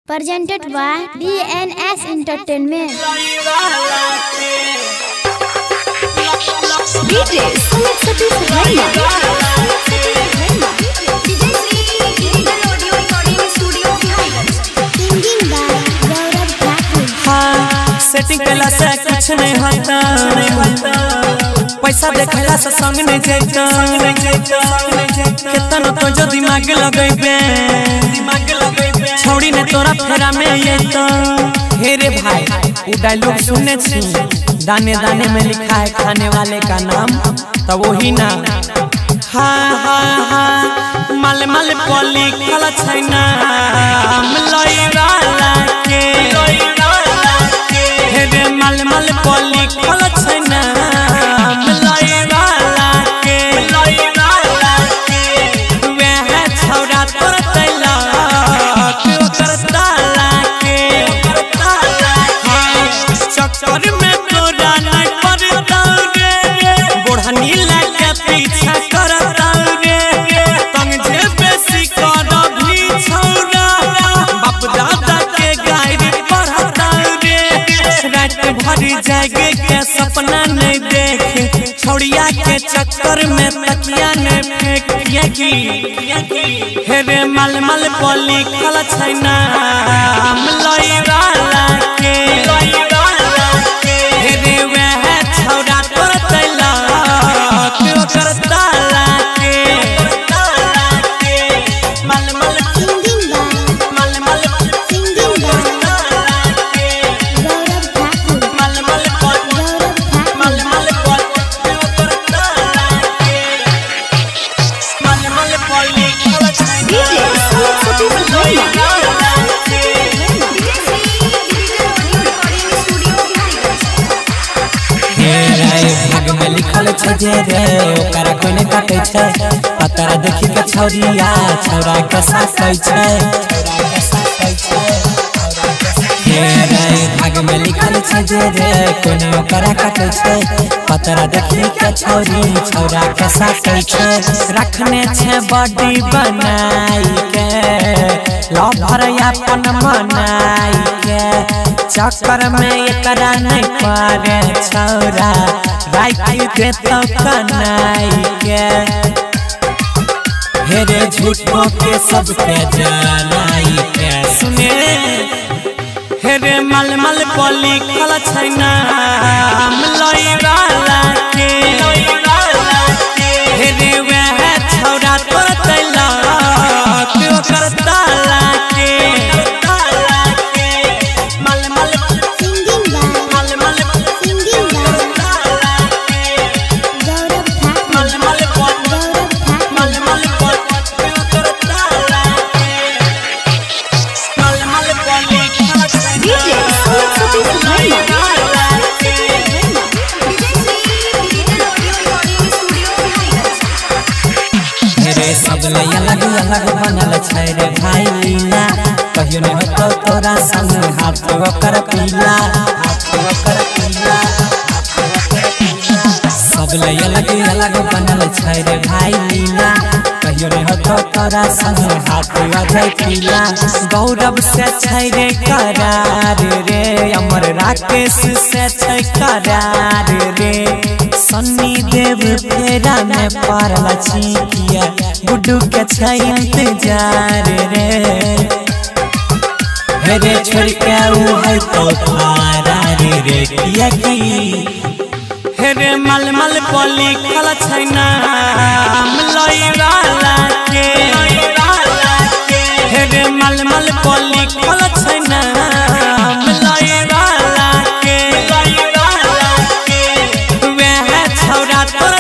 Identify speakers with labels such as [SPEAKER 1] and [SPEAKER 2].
[SPEAKER 1] Presented by DNS Entertainment.
[SPEAKER 2] DJ Sumit Satish Bhaiya.
[SPEAKER 1] Singing by Gaurav Thakur.
[SPEAKER 3] हाँ setting कैला से कुछ नहीं होता, पैसा देखला से संग नहीं जाता, कितना तो जो दिमाग लगेबे छौड़ी ने तोरा फेरा में ये तो हे रे भाई वो डायलॉग सुनने छी दाने दाने में लिखा है खाने वाले का नाम तो वही ना हाँ हाँ हाँ माल माल पॉली खला छैना मलई वाला के हे रे माल माल पॉली खला छैना मलई वाला के वे है छौड़ा तोर तैला तू करता लाके चक्कर में तोरा नहीं पड़ता रे बोढ़नी लाके पीछा करता रे तंग जे बेसी कर भी छौड़ा बाप दादा के गायरी पढ़ता रे रात भर जागे के सपना नहीं देखे छौड़िया के चक्कर में तकिया ने फेंक की हे रे माल माल पॉली खला छैना मलई वाला के हे रे वह छौड़ा तोर तैला तू करता लाके माल माल
[SPEAKER 1] Singing by
[SPEAKER 3] माल माल
[SPEAKER 1] Gaurav Thakur.
[SPEAKER 3] माल माल
[SPEAKER 1] Gaurav Thakur.
[SPEAKER 3] माल माल तू करता लाके माल माल पॉली खला छैना
[SPEAKER 2] DJ Sumit Satish Bhaiya.
[SPEAKER 3] भाग में लिखल छे जे रे ओकरा कोई नहीं काटे छे पतरा देखी के छौरिया छौरा के साथ कहै छे भाग में लिखल छे जे रे कोई नहीं ओकरा काटे छे पतरा देखी के छौरी छौरा के साथ कहै छे रखने छे बॉडी बनाई के लवर अपन मनाई के चक्कर में एकरा नहीं पारे छौरा राखी दे तो कनाई के हे रे झूठों के सबके जलाई के सुने हे रे माल माल पॉली खला छैना मलई वाला के हे रे वह छौड़ा तोर तैला तू करता लाके माल माल
[SPEAKER 1] Singing by
[SPEAKER 3] माल माल
[SPEAKER 1] Singing by Gaurav Thakur.
[SPEAKER 3] माल माल
[SPEAKER 1] Gaurav Thakur.
[SPEAKER 3] माल माल तू करता लाके माल माल पॉली खला छैना
[SPEAKER 2] DJ Sumit Satish Bhaiya.
[SPEAKER 3] मेरे सब लय अलग अलग बनल छै रे भाई लीला कहियो नहीं होतो तोरा संग हाथ ओकर पीला सब लय अलग अलग बनल छै रे भाई लीला कहियो नहीं होतो तोरा संग हाथ अजय पीला गौरव से छै रे करार रे अमर राकेश से छै करार रे सन्नी देव फेरा में पारला छिकिया गुड्डू के छै इंतजार रे हे रे छोड़ के ऊ है तो तारा रे किया की हे रे माल माल पॉली खला छैना मलई वाला के हे रे माल माल पॉली खला छैना मलई वाला के वह छौड़ा तोर